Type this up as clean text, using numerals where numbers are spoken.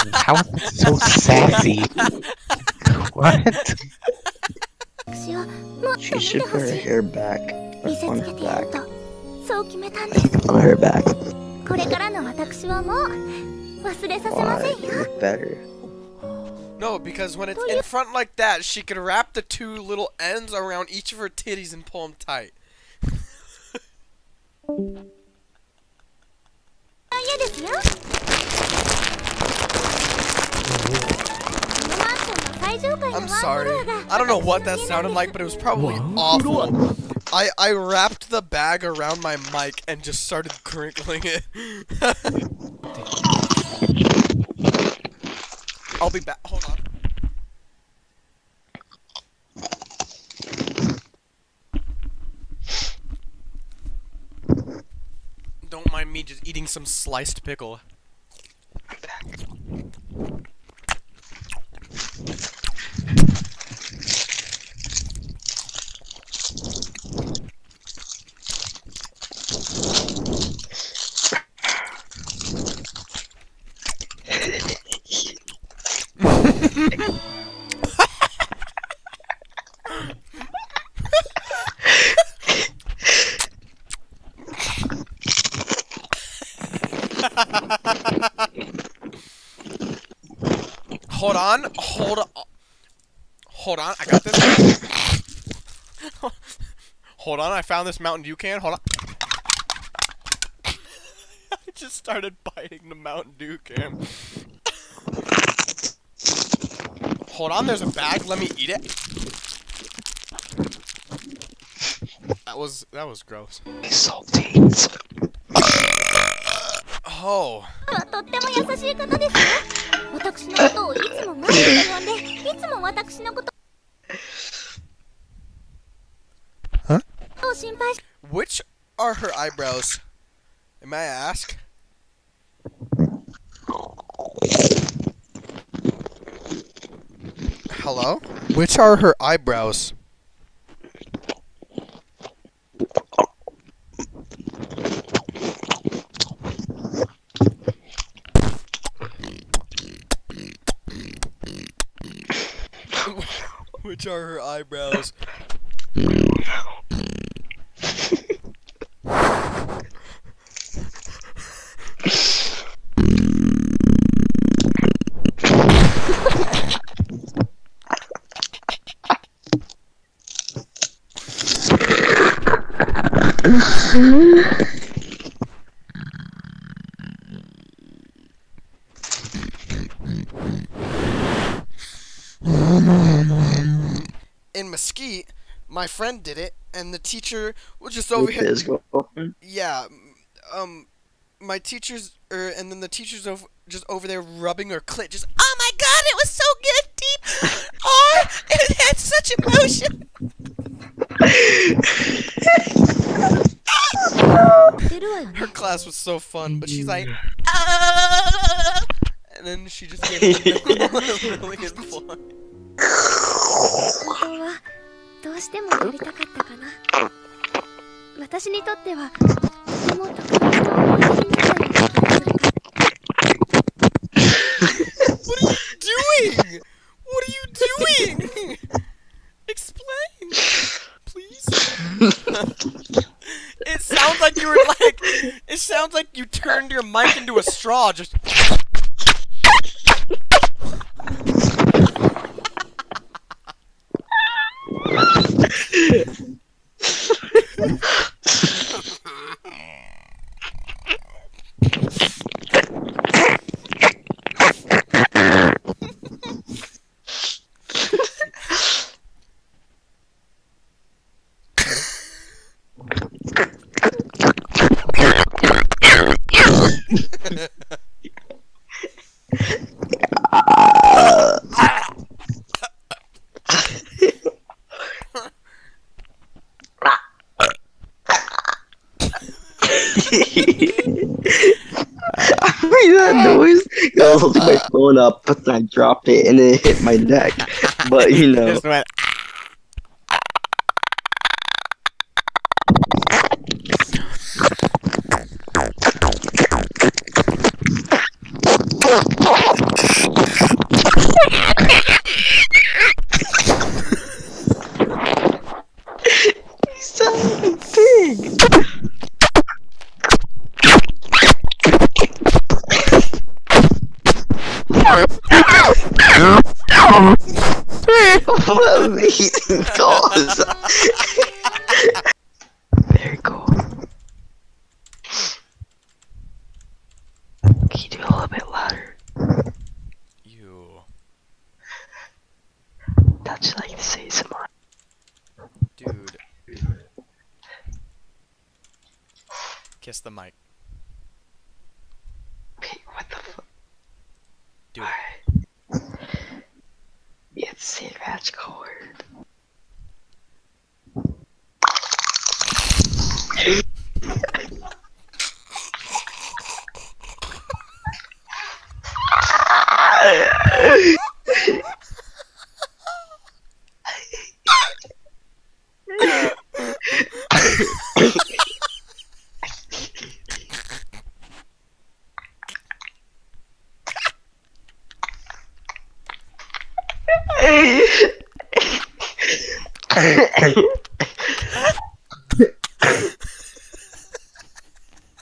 How is it so sassy? What? She should put her hair back. On her back. On her back. Why? You look better. No, because when it's in front like that, she could wrap the two little ends around each of her titties and pull them tight. I'm sorry. I don't know what that sounded like, but it was probably awful. I wrapped the bag around my mic and just started crinkling it. I'll be back. Hold on. Don't mind me just eating some sliced pickle. Hold on, I got this. Hold on, I found this Mountain Dew can. Hold on. I just started biting the Mountain Dew can. Hold on, there's a bag. Let me eat it. That was gross. Salty. Oh. Huh? Which are her eyebrows? May I ask? Hello? Which are her eyebrows? Which are her eyebrows? In Mesquite, my friend did it, and the teacher was just over here. Yeah, my teacher's, and then the teacher's just over there rubbing her clit, just, oh my god, it was so good, deep. Oh, it had such emotion. Her class was so fun, but she's like, and then she just gave me really good fun. どうしてもやりたかったかな。私にとってはとても特別な思い出になったような気がする。 What are you doing? What are you doing? Explain, please. It sounds like you were like. It sounds like you turned your mic into a straw. Just. I made that noise. I was holding my phone up, but I dropped it and it hit my neck. But you know. Amazing cause. Very cool. Can you do it a little bit louder? You. That's like to say some more. Dude. Kiss the mic. Wait, what the fuck? Do it. Alright. You have to say a magical word.